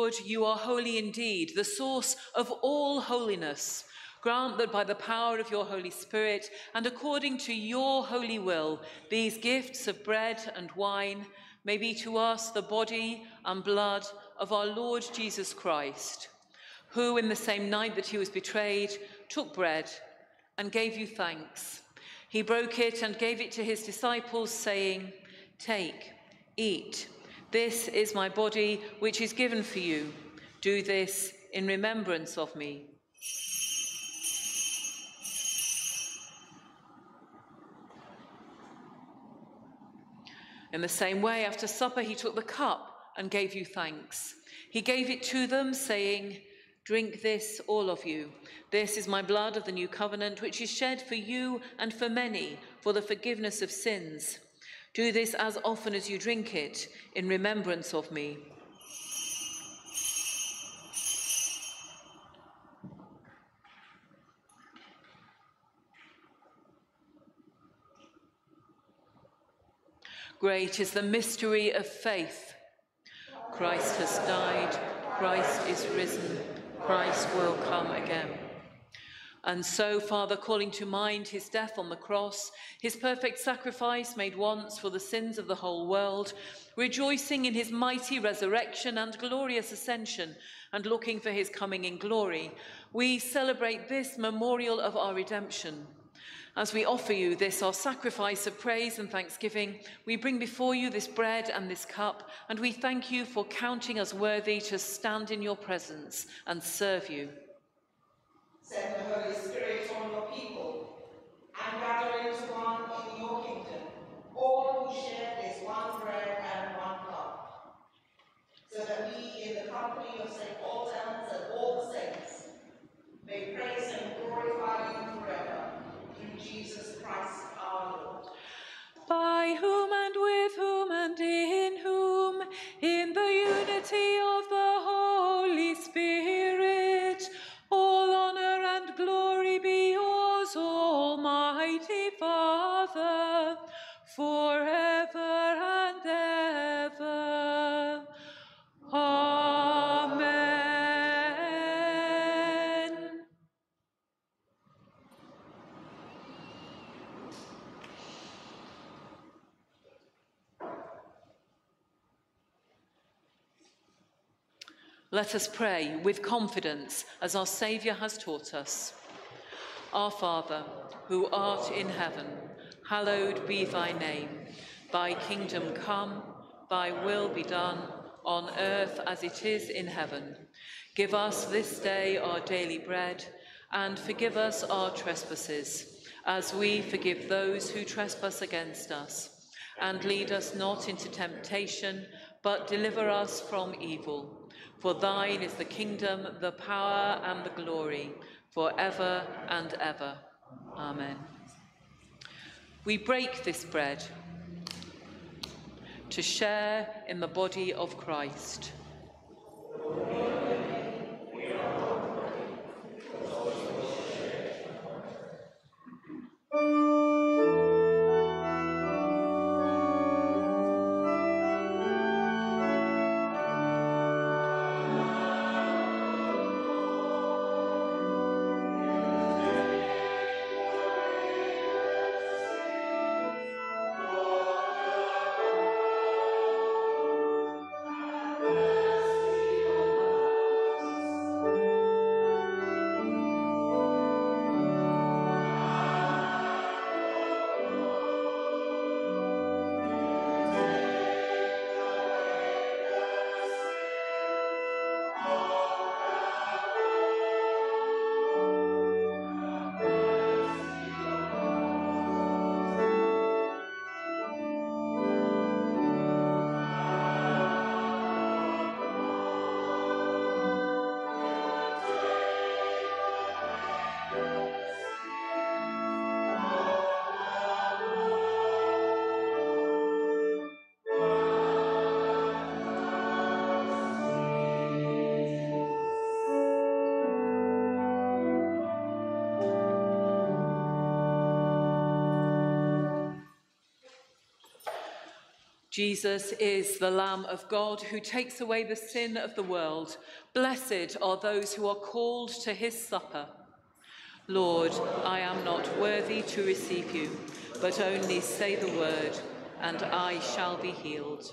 Lord, you are holy indeed, the source of all holiness. Grant that by the power of your Holy Spirit and according to your holy will, these gifts of bread and wine may be to us the body and blood of our Lord Jesus Christ, who in the same night that he was betrayed took bread and gave you thanks. He broke it and gave it to his disciples, saying, "Take, eat. This is my body, which is given for you. Do this in remembrance of me." In the same way, after supper, he took the cup and gave you thanks. He gave it to them, saying, "Drink this, all of you. This is my blood of the new covenant, which is shed for you and for many for the forgiveness of sins. Do this as often as you drink it in remembrance of me." Great is the mystery of faith. Christ has died, Christ is risen, Christ will come again. And so, Father, calling to mind his death on the cross, his perfect sacrifice made once for the sins of the whole world, rejoicing in his mighty resurrection and glorious ascension, and looking for his coming in glory, we celebrate this memorial of our redemption. As we offer you this, our sacrifice of praise and thanksgiving, we bring before you this bread and this cup, and we thank you for counting us worthy to stand in your presence and serve you. Send the Holy Spirit on your people, and gather into one in your kingdom all who share this one bread and one cup, so that we, in the company of St. Paul's and all the saints, may praise and glorify you forever, through Jesus Christ our Lord. By whom and with whom and in whom, in the unity of the Holy Spirit, all honor and glory be yours, Almighty Father, forever and ever. Amen. Let us pray with confidence as our Saviour has taught us. Our Father, who art in heaven, hallowed be thy name. Thy kingdom come, thy will be done, on earth as it is in heaven. Give us this day our daily bread, and forgive us our trespasses, as we forgive those who trespass against us. And lead us not into temptation, but deliver us from evil. For thine is the kingdom, the power, and the glory, forever and ever. Amen. We break this bread to share in the body of Christ. Jesus is the Lamb of God who takes away the sin of the world. Blessed are those who are called to his supper. Lord, I am not worthy to receive you, but only say the word, and I shall be healed.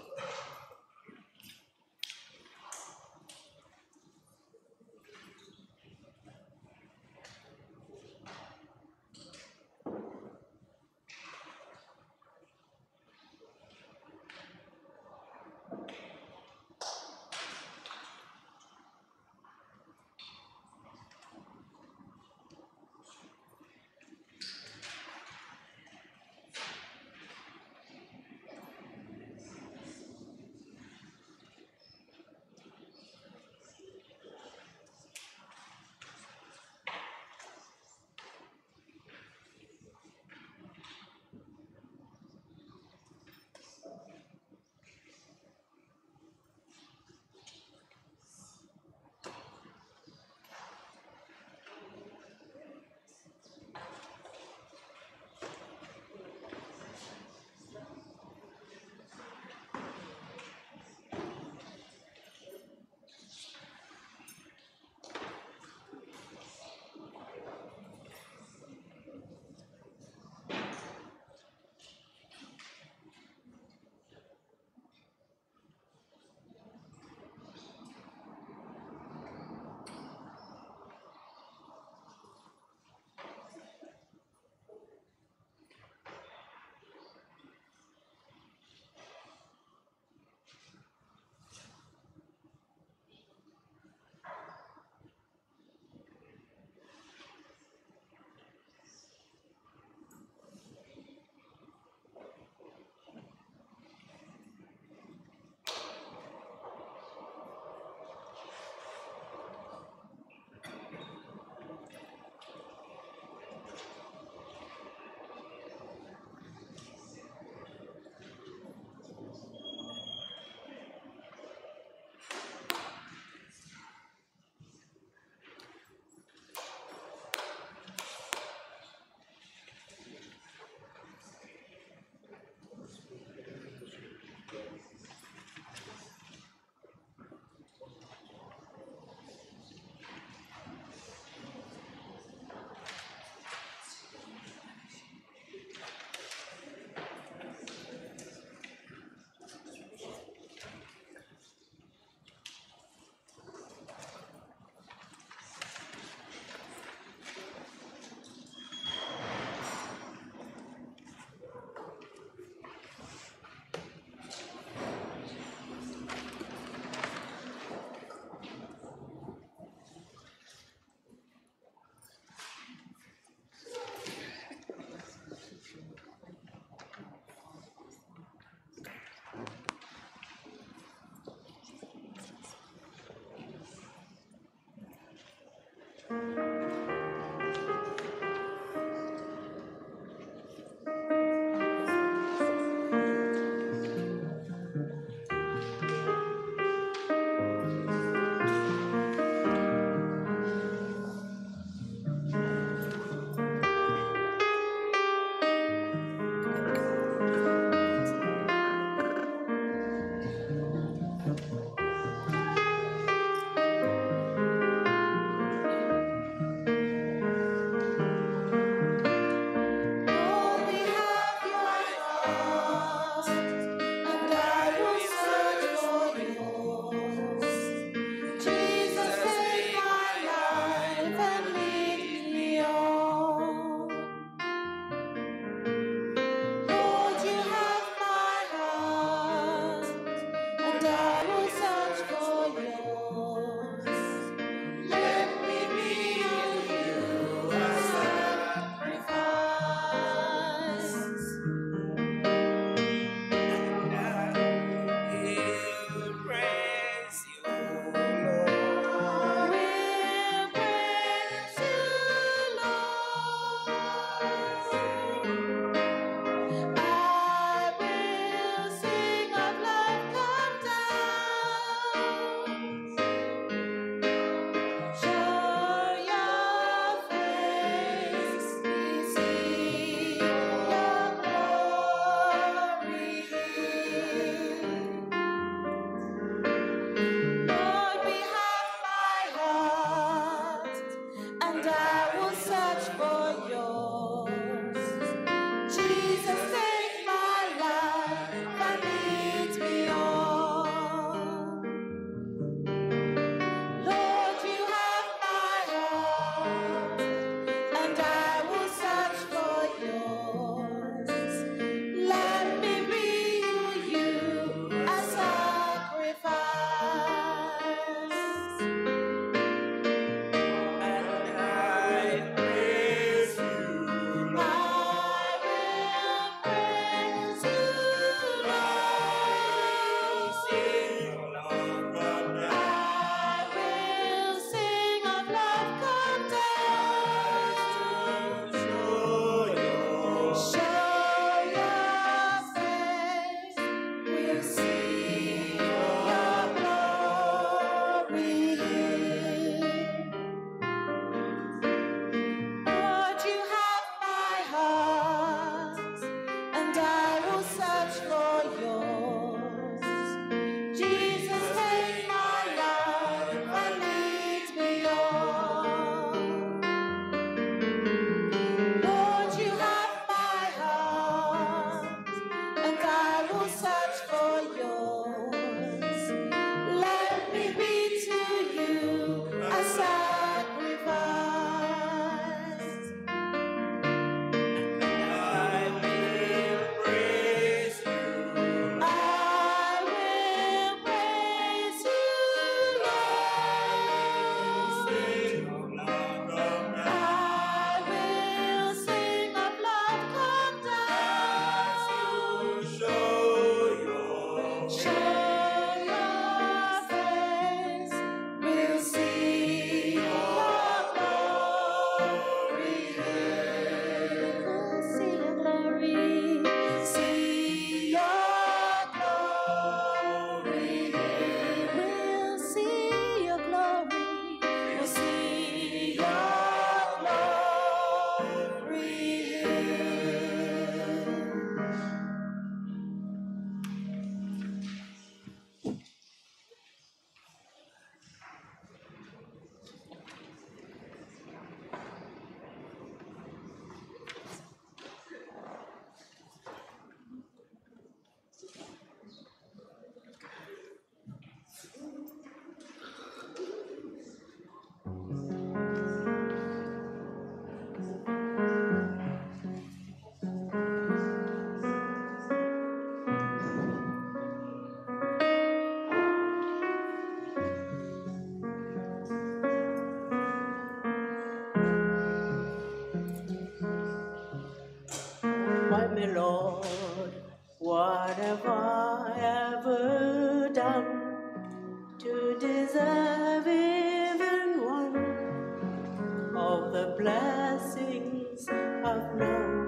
Why, my Lord, what have I ever done to deserve even one of the blessings I've known?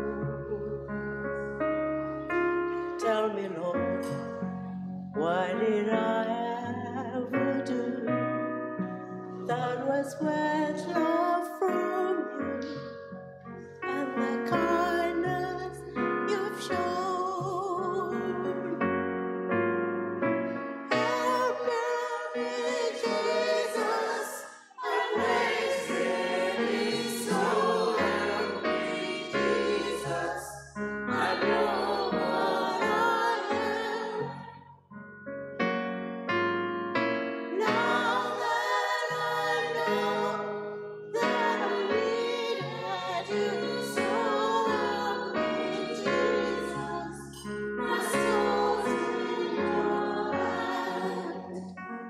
Tell me, Lord, what did I ever do that was worth love from you and the kindness you've shown? Help me, Jesus, I'm wasted so. Help me, Jesus, I know what I am. Now that I know that I needed you, so help me, Jesus, my soul's in your hand.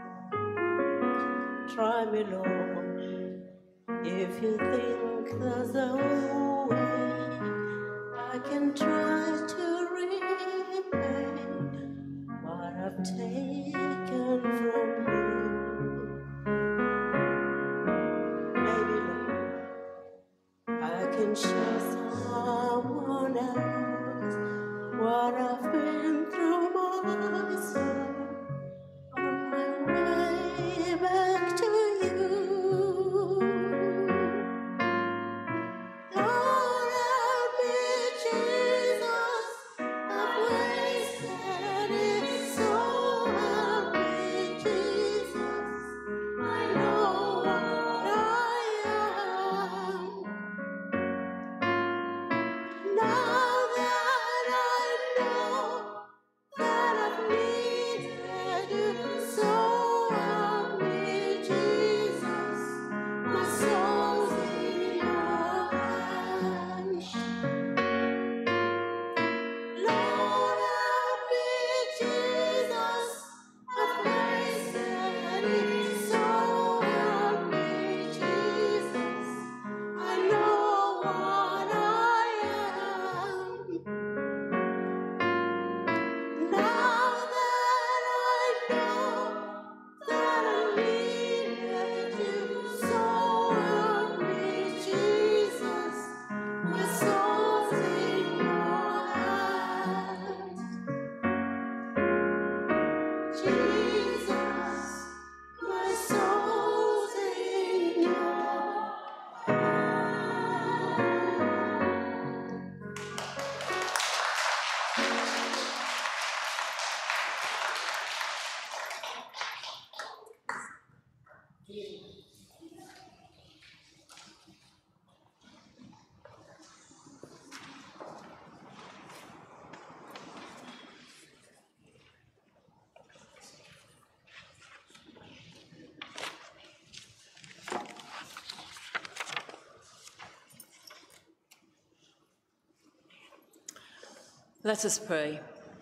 Try me, Lord, if you think there's a way I can try to repay what I've taken from you. Maybe, Lord, I can show someone else what I've been through myself on my way back to you. Lord, help me, Jesus, I've wasted it, so help me, Jesus, I know what I am. Now that I know that I've needed you, so help me, Jesus, my soul's in your hands. Lord, help me, Jesus, I've wasted it, so help me, Jesus, I know what I am. Now that I know that I needed you, so help me, Jesus, my soul's in your hands. Jesus, my soul's in your Let us pray.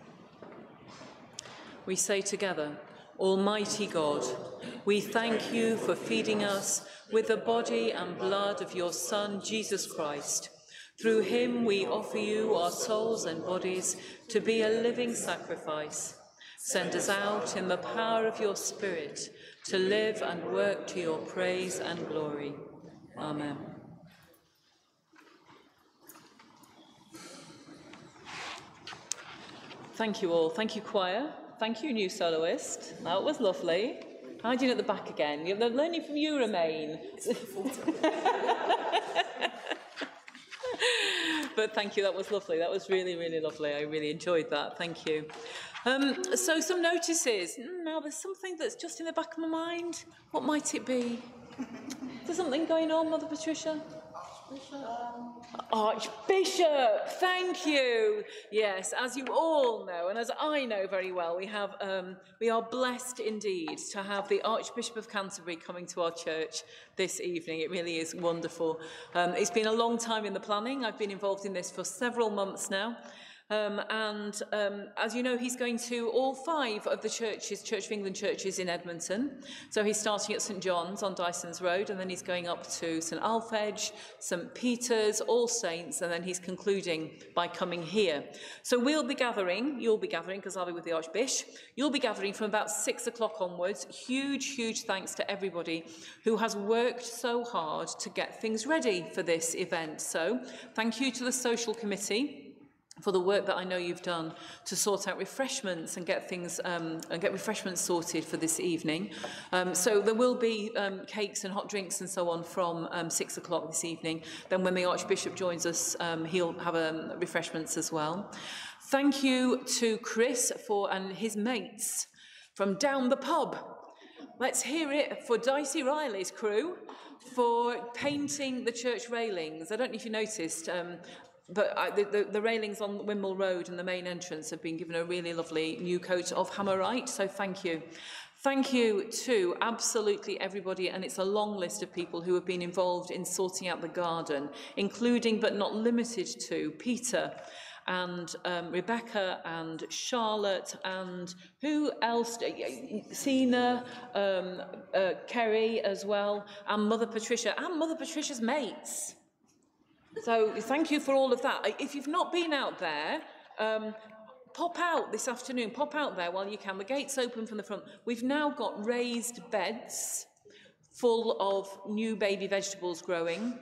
We say together, Almighty God, we thank you for feeding us with the body and blood of your Son, Jesus Christ. Through him we offer you our souls and bodies to be a living sacrifice. Send us out in the power of your Spirit to live and work to your praise and glory. Amen. Thank you all. Thank you, choir. Thank you, new soloist. That was lovely. Hiding at the back again. They're learning from you, Remain. But thank you, that was lovely. That was really, really lovely. I really enjoyed that. Thank you. So some notices. Now, there's something that's just in the back of my mind. What might it be? Is there something going on, Mother Patricia? Archbishop, thank you. Yes, as you all know, and as I know very well, we are blessed indeed to have the Archbishop of Canterbury coming to our church this evening. It really is wonderful. It's been a long time in the planning. I've been involved in this for several months now. As you know, he's going to all 5 of the churches, Church of England churches in Edmonton. So he's starting at St John's on Dyson's Road, and then he's going up to St Alphege, St Peter's, All Saints, and then he's concluding by coming here. So we'll be gathering, you'll be gathering, because I'll be with the Archbishop. You'll be gathering from about 6 o'clock onwards. Huge, huge thanks to everybody who has worked so hard to get things ready for this event. So thank you to the social committee for the work that I know you've done to sort out refreshments and get things and get refreshments sorted for this evening. So there will be cakes and hot drinks and so on from 6 o'clock this evening. Then when the Archbishop joins us, he'll have refreshments as well. Thank you to Chris and his mates from down the pub. Let's hear it for Dicey Riley's crew for painting the church railings. I don't know if you noticed, but the railings on Wimble Road and the main entrance have been given a really lovely new coat of Hammerite, so thank you. Thank you to absolutely everybody, and it's a long list of people who have been involved in sorting out the garden, including but not limited to Peter and Rebecca and Charlotte and who else? Sina, Kerry as well, and Mother Patricia, and Mother Patricia's mates. So thank you for all of that. If you've not been out there, pop out this afternoon. Pop out there while you can. The gate's open from the front. We've now got raised beds full of new baby vegetables growing.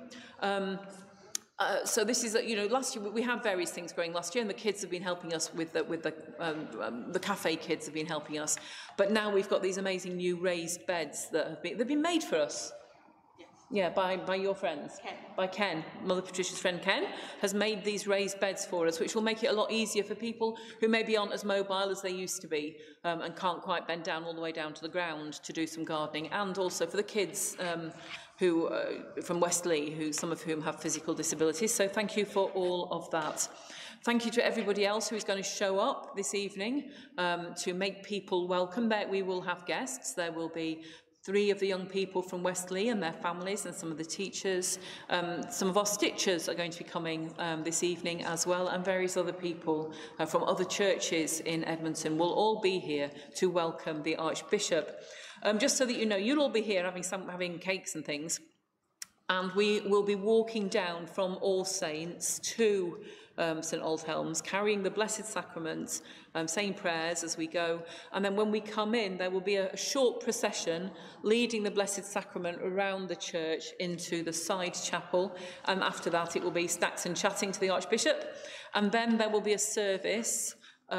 So this is, last year we had various things growing last year, and the kids have been helping us with the cafe kids have been helping us. But now we've got these amazing new raised beds that they've been made for us. Yeah, by your friends. Ken. By Ken. Mother Patricia's friend Ken has made these raised beds for us, which will make it a lot easier for people who maybe aren't as mobile as they used to be and can't quite bend down all the way down to the ground to do some gardening, and also for the kids who from Westley, some of whom have physical disabilities. So thank you for all of that. Thank you to everybody else who is going to show up this evening to make people welcome. We will have guests. There will be 3 of the young people from Westley and their families, and some of the teachers. Some of our stitchers are going to be coming this evening as well, and various other people from other churches in Edmonton will all be here to welcome the Archbishop. Just so that you know, you'll all be here having cakes and things, and we will be walking down from All Saints to St Aldhelms, carrying the Blessed Sacrament, saying prayers as we go. And then when we come in, there will be a short procession leading the Blessed Sacrament around the church into the side chapel. And after that, it will be snacks and chatting to the Archbishop. And then there will be a service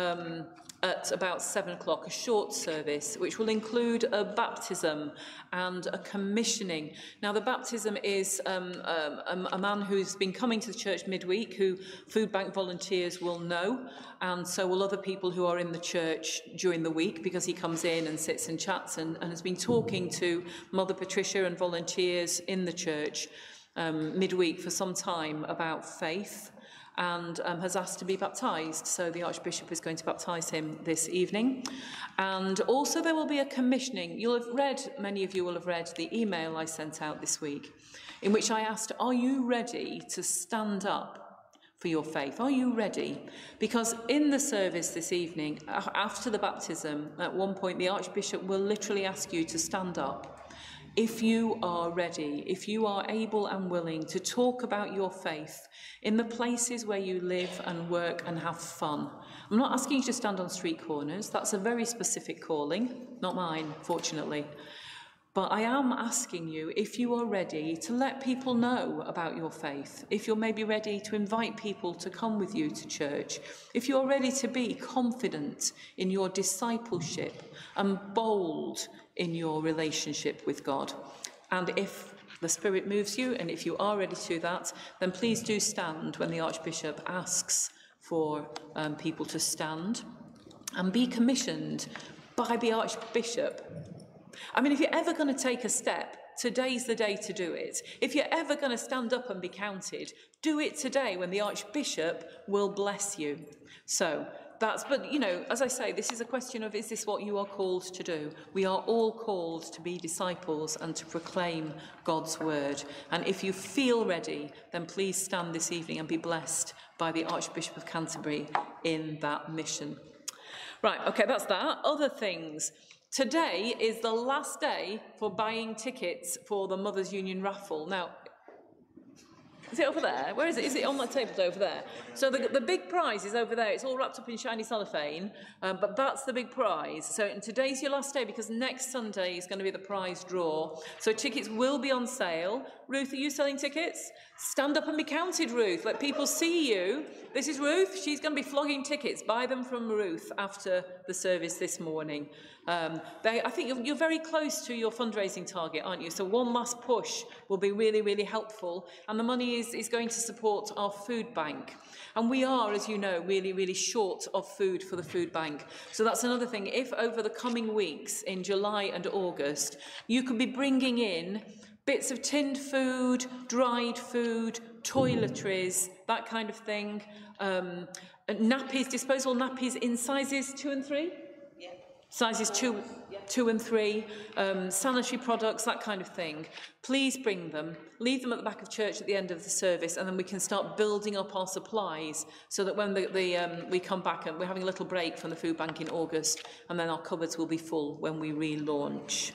at about 7 o'clock, a short service, which will include a baptism and a commissioning. Now, the baptism is a man who's been coming to the church midweek, who food bank volunteers will know, and so will other people who are in the church during the week, because he comes in and sits and chats and has been talking to Mother Patricia and volunteers in the church midweek for some time about faith, and has asked to be baptised. So the Archbishop is going to baptise him this evening. And also there will be a commissioning. Many of you will have read the email I sent out this week, in which I asked, are you ready to stand up for your faith? Are you ready? Because in the service this evening, after the baptism, at one point the Archbishop will literally ask you to stand up. If you are ready, if you are able and willing to talk about your faith in the places where you live and work and have fun. I'm not asking you to stand on street corners. That's a very specific calling, not mine, fortunately. But I am asking you, if you are ready to let people know about your faith, if you're maybe ready to invite people to come with you to church, if you're ready to be confident in your discipleship and bold in your relationship with God, and if the Spirit moves you, and if you are ready to do that, then please do stand when the Archbishop asks for people to stand, and be commissioned by the Archbishop. I mean, if you're ever going to take a step, today's the day to do it. If you're ever going to stand up and be counted, do it today when the Archbishop will bless you. So but you know, as I say, this is a question of, is this what you are called to do? We are all called to be disciples and to proclaim God's word. And if you feel ready, then please stand this evening and be blessed by the Archbishop of Canterbury in that mission. Right, okay, that's that. Other things. Today is the last day for buying tickets for the Mothers Union raffle. Now, is it over there? Where is it? Is it on that table over there? So the big prize is over there. It's all wrapped up in shiny cellophane, but that's the big prize. So and today's your last day because next Sunday is going to be the prize draw. So tickets will be on sale. Ruth, are you selling tickets? Stand up and be counted, Ruth. Let people see you. This is Ruth. She's going to be flogging tickets. Buy them from Ruth after the service this morning. I think you're very close to your fundraising target, aren't you? So one last push will be really, really helpful. And the money is going to support our food bank. And we are, as you know, really, really short of food for the food bank. So that's another thing. If over the coming weeks in July and August, you could be bringing in bits of tinned food, dried food, toiletries, that kind of thing, nappies, disposable nappies in sizes 2 and 3? Sizes 2 and 3, sanitary products, that kind of thing. Please bring them, leave them at the back of church at the end of the service, and then we can start building up our supplies so that when we come back, and we're having a little break from the food bank in August, and then our cupboards will be full when we relaunch.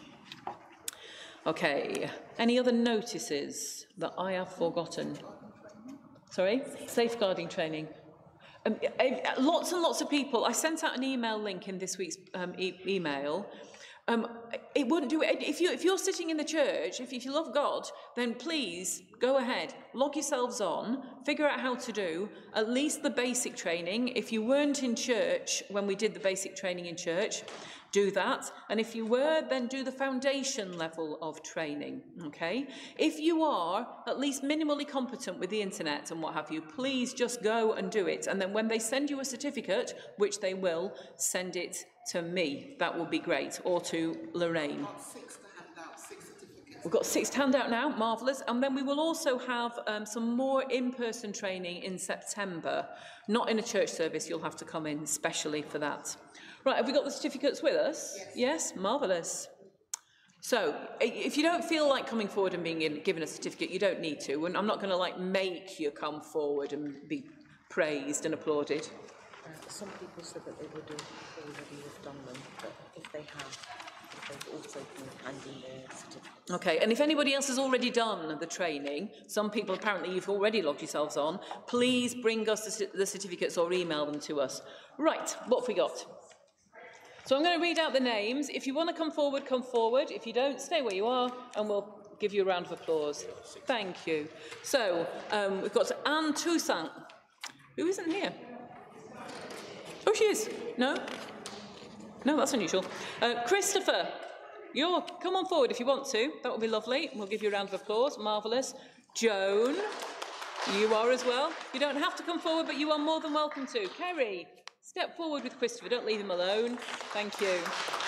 Okay, any other notices that I have forgotten? Sorry? Safeguarding training. Lots and lots of people. I sent out an email link in this week's email. It wouldn't do it. If you're sitting in the church, if you love God, then please go ahead, log yourselves on, figure out how to do at least the basic training. If you weren't in church when we did the basic training in church, do that. And if you were, then do the foundation level of training, okay? If you are at least minimally competent with the internet and what have you, please just go and do it. And then when they send you a certificate, which they will, send it to me. That will be great, or to Lorraine. We've got 6 to hand out now, marvellous. And then we will also have some more in-person training in September. Not in a church service, you'll have to come in specially for that. Right, have we got the certificates with us? Yes, marvellous. So, if you don't feel like coming forward and being given a certificate, you don't need to. And I'm not going to make you come forward and be praised and applauded. Some people said that they would have already have done them, but if they have, they've also been handing their certificates. Okay, and if anybody else has already done the training, some people apparently you've already logged yourselves on, please bring us the certificates or email them to us. Right, what have we got? So I'm going to read out the names. If you want to come forward, come forward. If you don't, stay where you are, and we'll give you a round of applause. Thank you. So we've got Anne Toussaint. Who isn't here? Oh, she is. No? No, that's unusual. Christopher, come on forward if you want to. That would be lovely. We'll give you a round of applause. Marvellous. Joan, you are as well. You don't have to come forward, but you are more than welcome to. Kerry, step forward with Christopher. Don't leave him alone. Thank you.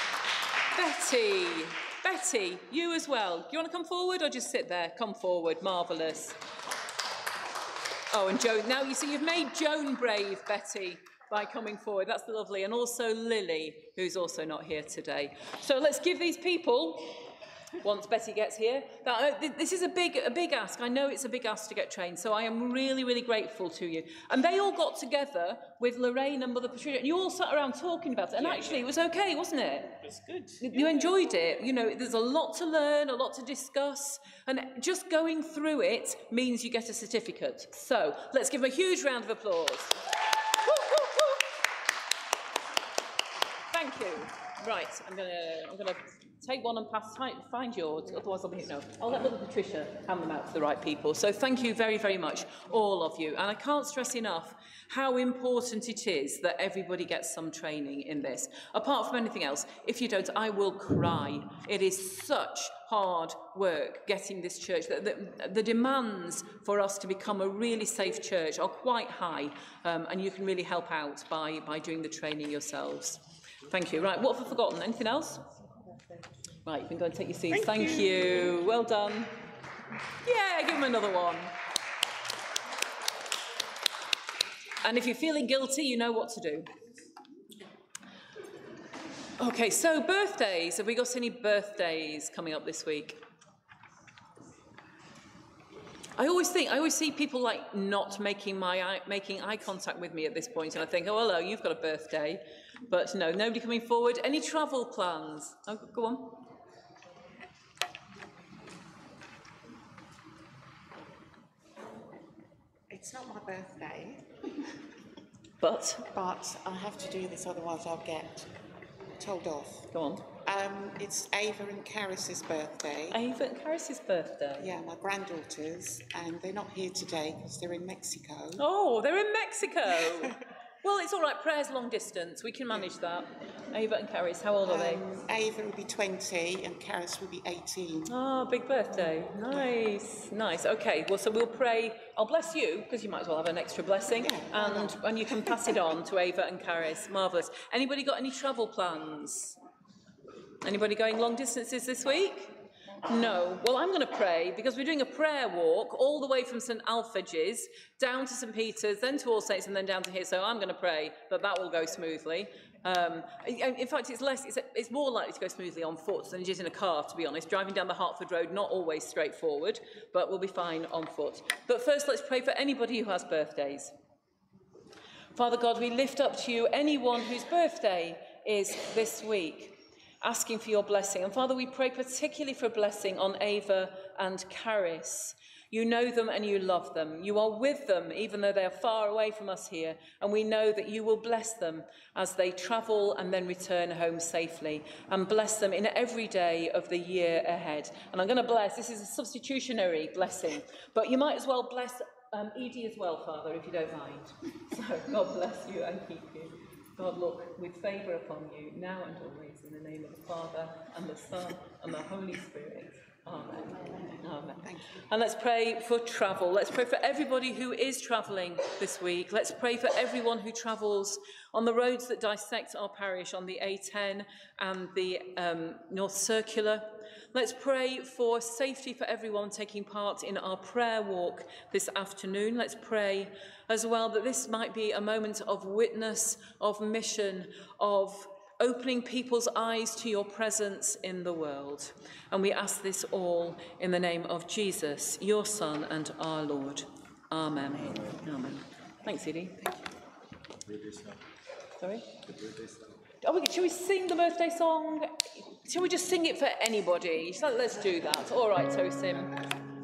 Betty, you as well. Do you want to come forward or just sit there? Come forward. Marvellous. Oh, and Joan. Now, you see, you've made Joan brave, Betty, by coming forward. That's lovely. And also Lily, who's also not here today. So let's give these people once Betty gets here. This is a big ask. I know it's a big ask to get trained, so I am really, really grateful to you. And they all got together with Lorraine and Mother Patricia, and you all sat around talking about it. And actually, it was okay, wasn't it? It was good. You enjoyed it. You know, there's a lot to learn, a lot to discuss, and just going through it means you get a certificate. So let's give them a huge round of applause. Woo, woo, woo. Thank you. Right, I'm gonna take one and find yours, otherwise I'll let Mother Patricia hand them out to the right people. So thank you very, very much, all of you. And I can't stress enough how important it is that everybody gets some training in this. Apart from anything else, if you don't, I will cry. It is such hard work getting this church. The demands for us to become a really safe church are quite high, and you can really help out by doing the training yourselves. Thank you. Right, what have I forgotten? Anything else? Right, you can go and take your seats. Thank you. Well done. Yeah, give them another one. And if you're feeling guilty, you know what to do. Okay, so birthdays. Have we got any birthdays coming up this week? I always see people like not making eye contact with me at this point, and I think, oh, hello, you've got a birthday. But no, nobody coming forward. Any travel plans? Oh, go on. It's not my birthday. But I have to do this, otherwise I'll get told off. Go on. It's Ava and Caris's birthday. Ava and Caris's birthday? Yeah, my granddaughters, and they're not here today because they're in Mexico. Oh, they're in Mexico. Well, it's all right. Prayer's long distance. We can manage that. Ava and Caris, how old are they? Ava will be 20 and Caris will be 18. Oh, big birthday. Nice, nice. Okay, well, so we'll pray. I'll bless you, because you might as well have an extra blessing. Yeah, and you can pass it on to Ava and Caris. Marvellous. Anybody got any travel plans? Anybody going long distances this week? No. Well, I'm going to pray, because we're doing a prayer walk all the way from St Alpheg's down to St Peter's, then to All Saints, and then down to here. So I'm going to pray that will go smoothly. In fact, it's more likely to go smoothly on foot than it is in a car, to be honest. Driving down the Hertford Road, not always straightforward, but we'll be fine on foot. But first, let's pray for anybody who has birthdays. Father God, we lift up to you anyone whose birthday is this week, asking for your blessing. And Father, we pray particularly for a blessing on Ava and Caris. You know them and you love them. You are with them, even though they are far away from us here. And we know that you will bless them as they travel and then return home safely. And bless them in every day of the year ahead. And I'm going to bless, this is a substitutionary blessing, but you might as well bless Edie as well, Father, if you don't mind. So God bless you and keep you. God look with favour upon you, now and always, in the name of the Father, and the Son, and the Holy Spirit. Amen. Amen. Thank you. And let's pray for travel. Let's pray for everybody who is travelling this week. Let's pray for everyone who travels on the roads that dissect our parish, on the A10 and the North Circular. Let's pray for safety for everyone taking part in our prayer walk this afternoon. Let's pray as well that this might be a moment of witness, of mission, of opening people's eyes to your presence in the world. And we ask this all in the name of Jesus, your Son and our Lord. Amen. Amen. Thanks, Edie. Sorry? Oh, shall we sing the birthday song? Shall we just sing it for anybody? So let's do that. All right, Tosim.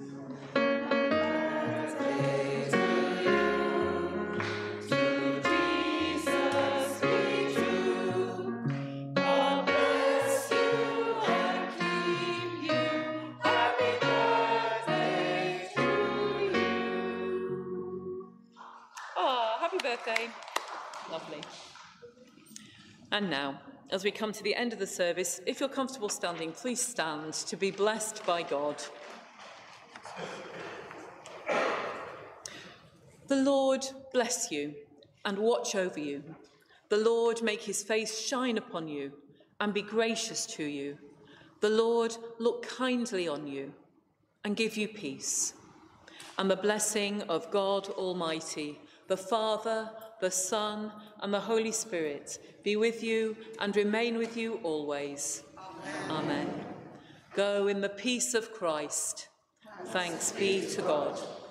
Birthday. Lovely. And now, as we come to the end of the service, if you're comfortable standing, please stand to be blessed by God. The Lord bless you and watch over you. The Lord make his face shine upon you and be gracious to you. The Lord look kindly on you and give you peace. And the blessing of God Almighty, the Father, the Son, and the Holy Spirit be with you and remain with you always. Amen. Amen. Go in the peace of Christ. Thanks be to God.